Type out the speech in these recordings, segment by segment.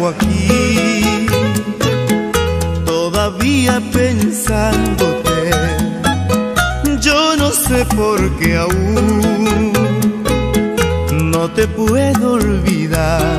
hago aquí, todavía pensándote. Yo no sé por qué aún no te puedo olvidar.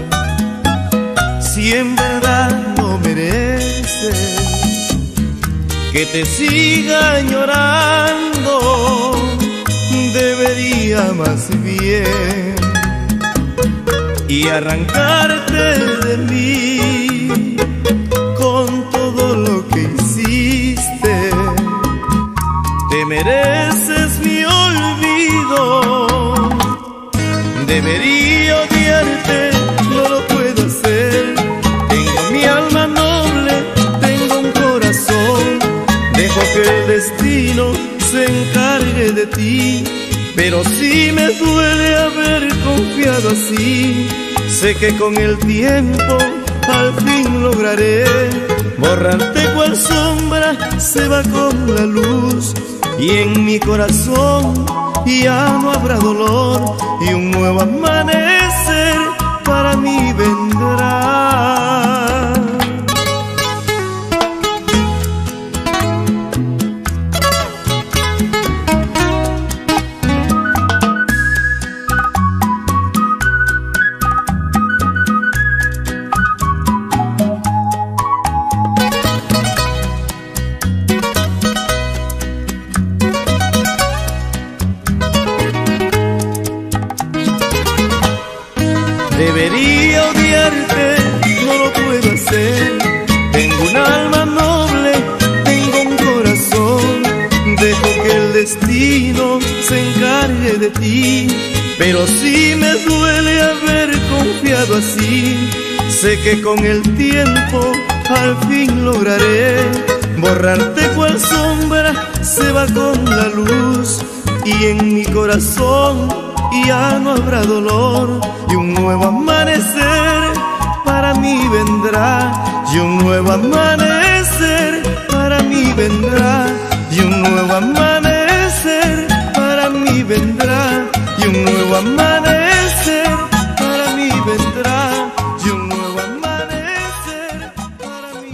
Si en verdad no mereces que te siga añorando, debería más bien y arrancarte de mí con todo lo que hiciste. Te mereces mi olvido, debería odiarte, no lo puedo hacer. Tengo mi alma noble, tengo un corazón, dejo que el destino se encargue de ti. Pero sí me duele haber confiado así. Sé que con el tiempo al fin lograré borrarte cual sombra se va con la luz. Y en mi corazón ya no habrá dolor, y un nuevo amanecer para mí vendrá. Debería odiarte, no lo puedo hacer. Tengo un alma noble, tengo un corazón, dejo que el destino se encargue de ti. Pero sí me duele haber confiado así. Sé que con el tiempo al fin lograré borrarte cual sombra se va con la luz. Y en mi corazón ya no habrá dolor, y un nuevo amanecer para mí vendrá. Y un nuevo amanecer para mí vendrá. Y un nuevo amanecer para mí vendrá. Y un nuevo amanecer para mí vendrá. Y un nuevo amanecer para mí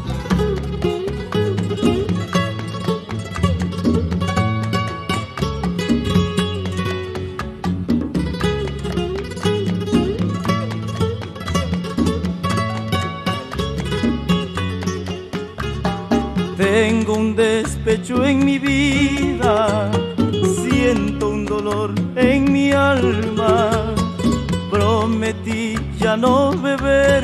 Tengo un despecho en mi vida, siento un dolor en mi alma. Prometí ya no beber,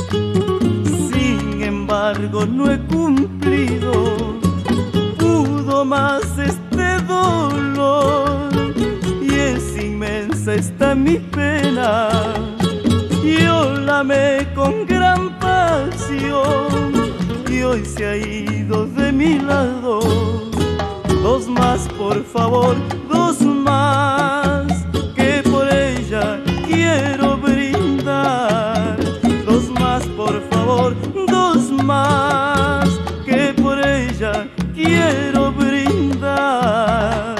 sin embargo no he cumplido. Pudo más este dolor y es inmensa esta mi pena. Yo la amé con gran pasión y hoy se ha ido de mi lado. Dos más, por favor, dos más, que por ella quiero brindar. Dos más, por favor, dos más, que por ella quiero brindar.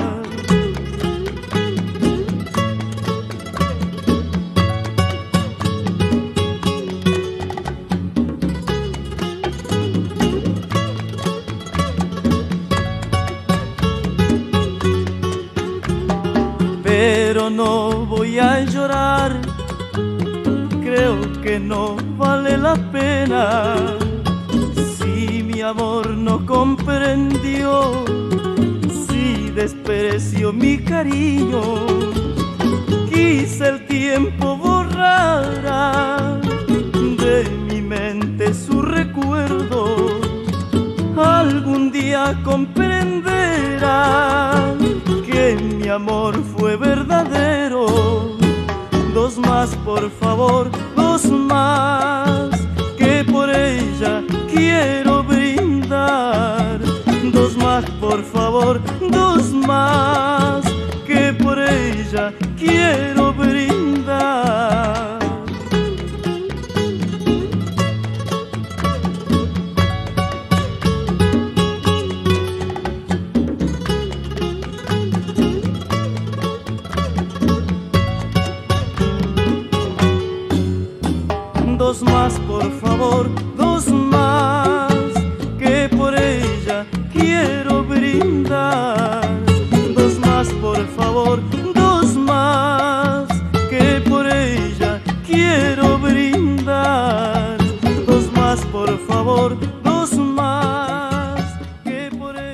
Pero no voy a llorar, creo que no vale la pena. Si mi amor no comprendió, si despreció mi cariño, quizá el tiempo borrará de mi mente su recuerdo. Algún día comprenderá que mi amor fue verdadero. Dos más, por favor, dos más, que por ella quiero brindar. Dos más, por favor, dos más, que por ella quiero brindar. Dos más, favor, dos más que por ella.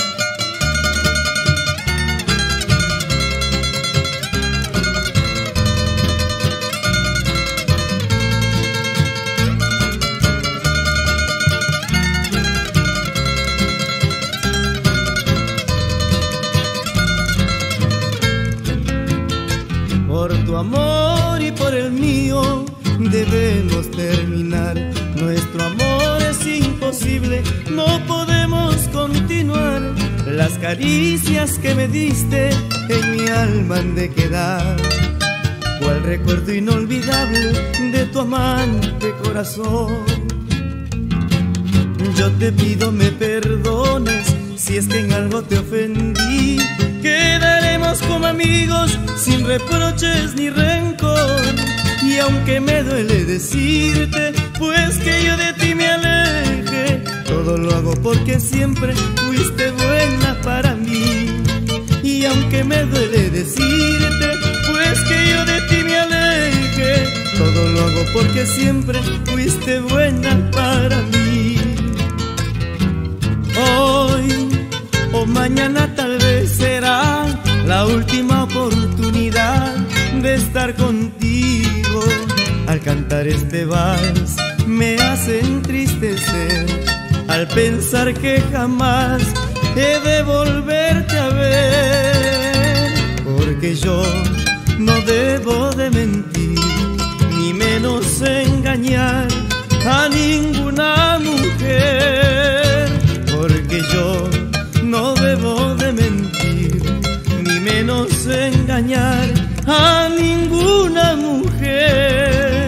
Por tu amor y por el mío debemos terminar. Nuestro amor es imposible, no podemos continuar. Las caricias que me diste en mi alma han de quedar, cual recuerdo inolvidable de tu amante corazón. Yo te pido me perdones si es que en algo te ofendí. Quedaremos como amigos sin reproches ni rencor. Y aunque me duele decirte, pues que yo de ti me aleje, todo lo hago porque siempre fuiste buena para mí. Y aunque me duele decirte, pues que yo de ti me aleje, todo lo hago porque siempre fuiste buena para mí. Hoy o mañana tal vez será la última oportunidad de estar contigo. Al cantar este vals me hace entristecer, al pensar que jamás he de volverte a ver. Porque yo no debo de mentir, ni menos engañar a ninguna mujer. Porque yo no debo de mentir, ni menos engañar a ninguna mujer.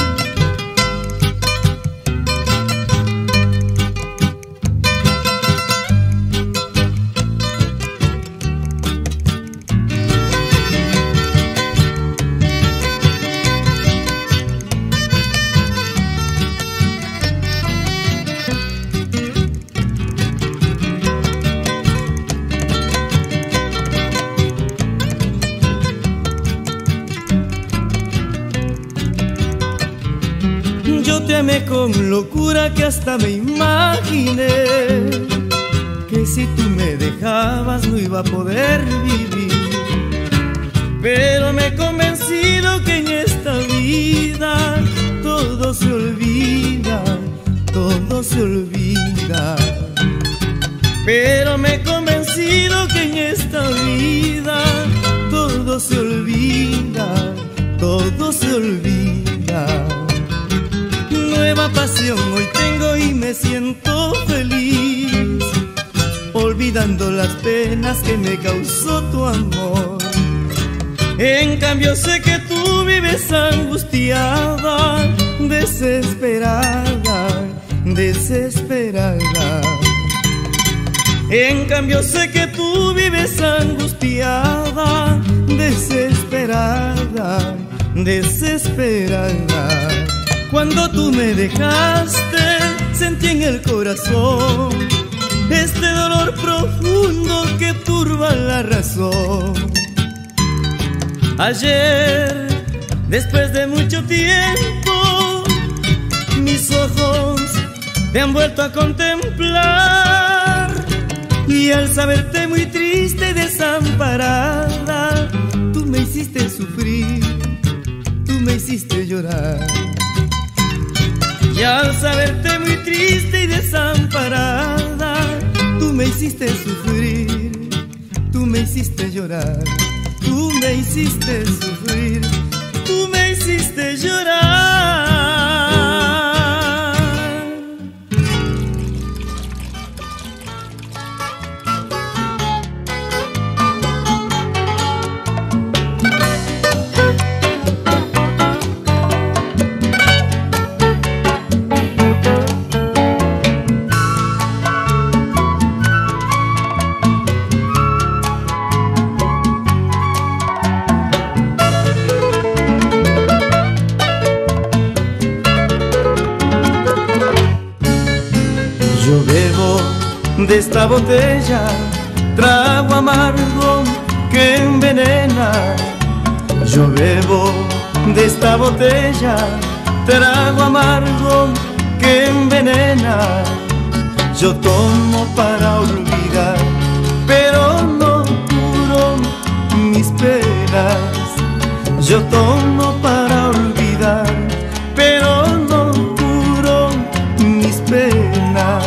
Yo te amé con locura que hasta me imaginé que si tú me dejabas no iba a poder vivir. Pero me he convencido que en esta vida todo se olvida, todo se olvida. Pero me he convencido que en esta vida todo se olvida, todo se olvida. Nueva pasión hoy tengo y me siento feliz, olvidando las penas que me causó tu amor. En cambio sé que tú vives angustiada, desesperada, desesperada. En cambio sé que tú vives angustiada, desesperada, desesperada. Cuando tú me dejaste, sentí en el corazón este dolor profundo que turba la razón. Ayer, después de mucho tiempo, mis ojos te han vuelto a contemplar. Y al saberte muy triste y desamparada, tú me hiciste sufrir, tú me hiciste llorar. Y al saberte muy triste y desamparada, tú me hiciste sufrir, tú me hiciste llorar, tú me hiciste sufrir, tú me hiciste llorar. Yo bebo de esta botella, trago amargo que envenena. Yo bebo de esta botella, trago amargo que envenena. Yo tomo para olvidar, pero no curo mis penas. Yo tomo para olvidar, pero no curo mis penas.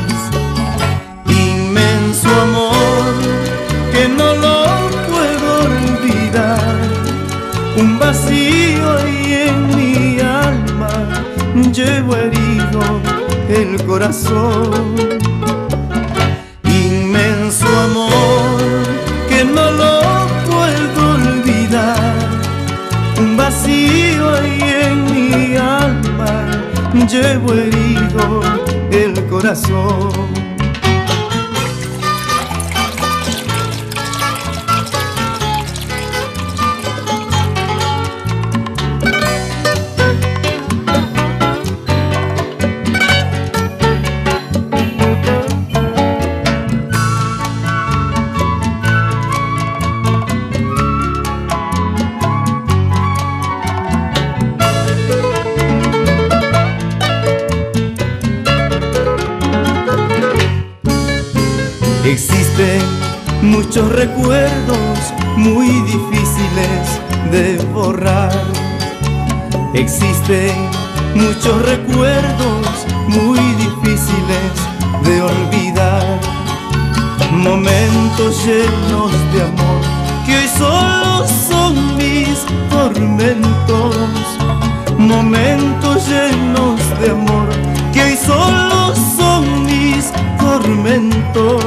Inmenso amor que no lo puedo olvidar, un vacío ahí en mi alma, llevo herido el corazón. Inmenso amor que no lo puedo olvidar, un vacío ahí en mi alma, llevo herido el corazón. Existen muchos recuerdos muy difíciles de borrar. Existen muchos recuerdos muy difíciles de olvidar. Momentos llenos de amor que hoy solo son mis tormentos. Momentos llenos de amor que hoy solo son mis tormentos.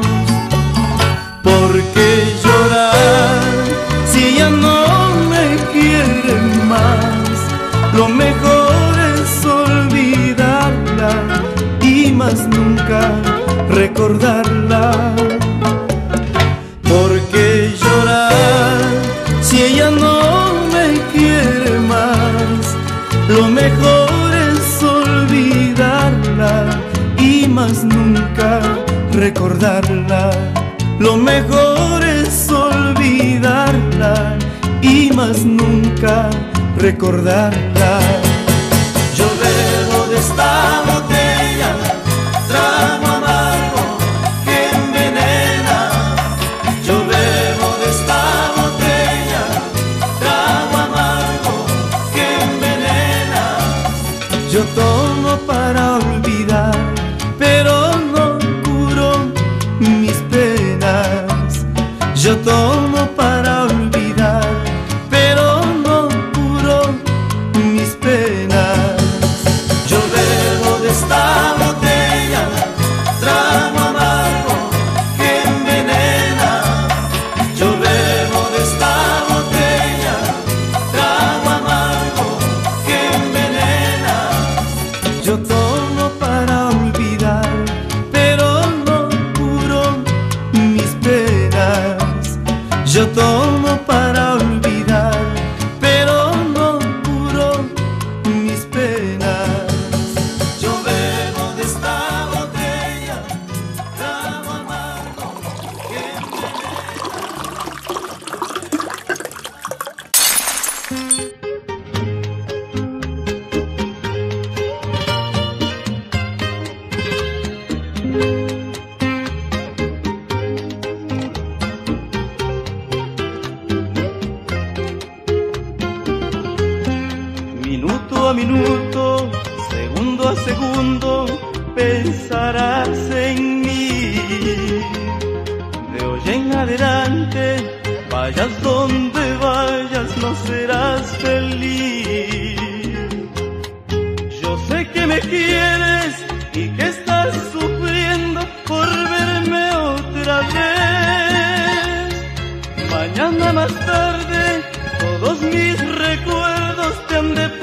¿Por qué llorar si ella no me quiere más? Lo mejor es olvidarla y más nunca recordarla. ¿Por qué llorar si ella no me quiere más? Lo mejor es olvidarla y más nunca recordarla. Lo mejor es olvidarla y más nunca recordarla. Yo bebo de esta botella, trago amargo que envenena. Yo bebo de esta botella, trago amargo que envenena. Yo tomo para olvidar, pero no curo mis penas. Yo tomo para olvidar, pero no curo mis penas. Yo bebo de esta botella, trago amargo que envenena. Yo bebo de esta botella, trago amargo que envenena. Yo tomo para olvidar, pero no curo mis penas. Yo tomo para olvidar, pero no curo mis penas. Yo bebo de esta botella, trago amargo que Minuto a minuto, segundo a segundo, pensarás en mí. De hoy en adelante, vayas donde vayas, no serás feliz. Yo sé que me quieres y que estás sufriendo por verme otra vez. Mañana más tarde, todos mis recuerdos te han de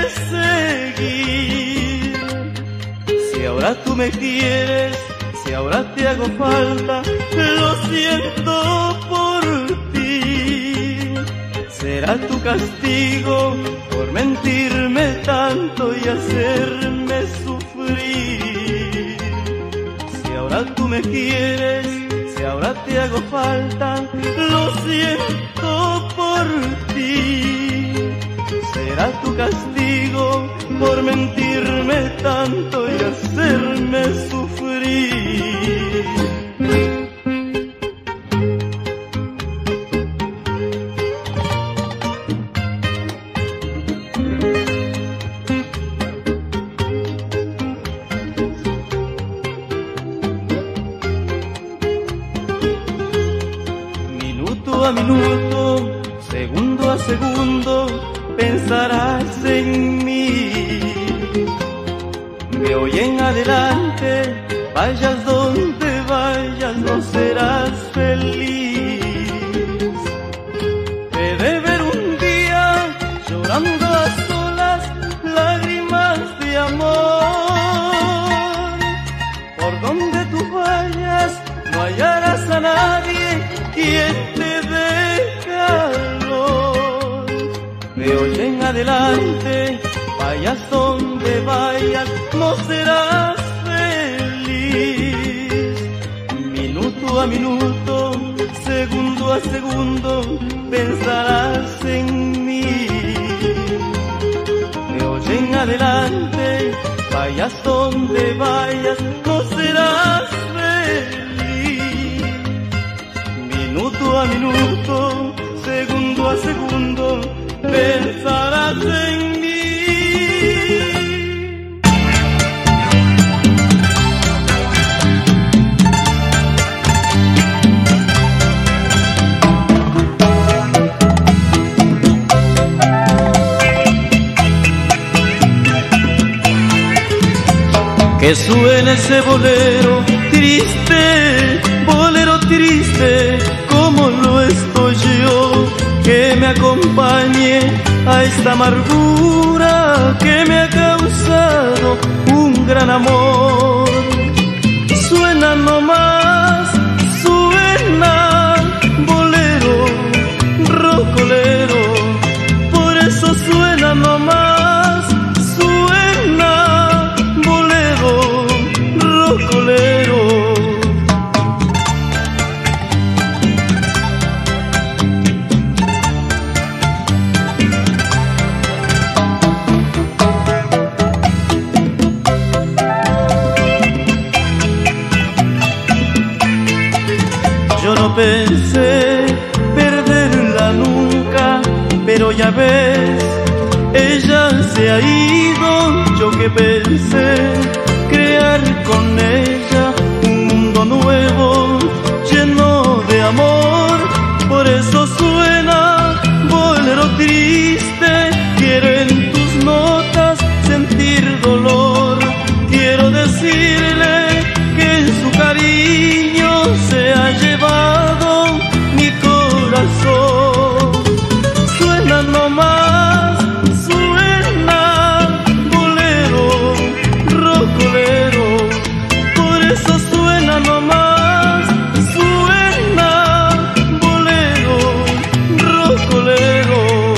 perseguir. Si ahora tú me quieres, si ahora te hago falta, lo siento por ti. Será tu castigo por mentirme tanto y hacerme sufrir. Si ahora tú me quieres, si ahora te hago falta, lo siento por ti. Será tu castigo por mentirme tanto y hacerme sufrir. sufrir. Minuto a minuto, segundo a segundo, pensarás en mí. De hoy en adelante, vayas donde vayas, no serás feliz. Te de ver un día llorando a solas, lágrimas de amor. Por donde tú vayas, no hallarás a nadie quien te dé calor. De hoy en adelante, vayas donde vayas, no serás feliz. Minuto a minuto, segundo a segundo, pensarás en mí. De hoy en adelante, vayas donde vayas, no serás feliz. Minuto a minuto, segundo a segundo, pensarás en mí. Que suene ese bolero triste, como lo estoy yo. Que me acompañe a esta amargura que me ha causado un gran amor. Suena nomás, suena bolero, rocolero, por eso suena nomás, suena bolero, rocolero. Yo no pensé perderla nunca, pero ya ves, ella se ha ido. Yo que pensé crear con ella un mundo nuevo, lleno de amor. Por eso suena bolero triste, quiero en tus notas sentir dolor. Quiero decirle que en su cariño se ha llevado mi corazón. Suena nomás, suena bolero, rocolero, por eso suena nomás, suena bolero, rocolero.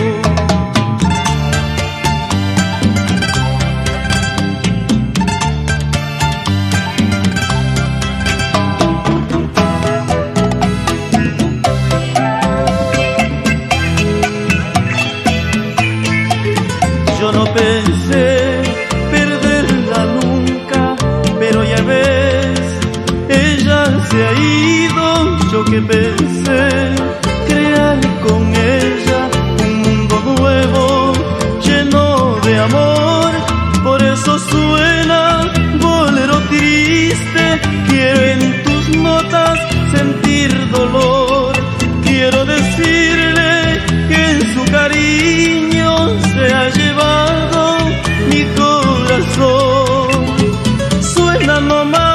Yo no pensé perderla nunca, pero ya ves, ella se ha ido. Yo que pensé crear con ella un mundo nuevo, lleno de amor. Por eso suena bolero triste, quiero en tus notas sentir dolor. Quiero decirle que en su cariño se ha llevado mi corazón. Suena nomás,